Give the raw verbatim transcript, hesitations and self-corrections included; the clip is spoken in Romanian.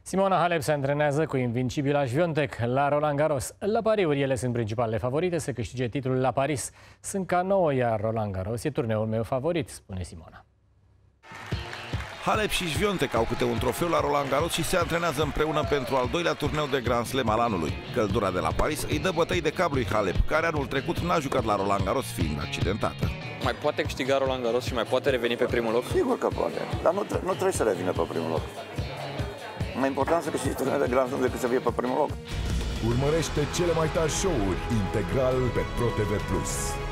Simona Halep se antrenează cu invincibila Świątek la Roland Garros. La pariuri, ele sunt principalele favorite să câștige titlul la Paris. Sunt ca nouă, iar Roland Garros e turneul meu favorit, spune Simona. Halep și Świątek au câte un trofeu la Roland Garros și se antrenează împreună pentru al doilea turneu de Grand Slam al anului. Căldura de la Paris îi dă bătăi de cap lui Halep, care anul trecut n-a jucat la Roland Garros fiind accidentată. Mai poate câștiga Roland Garros și mai poate reveni pe primul loc? Sigur că poate, dar nu, tre nu trebuie să revină pe primul loc. Mai important să câștigi turneul de Grand Slam decât să fie pe primul loc. Urmărește cele mai tari show-uri integral pe ProTV plus.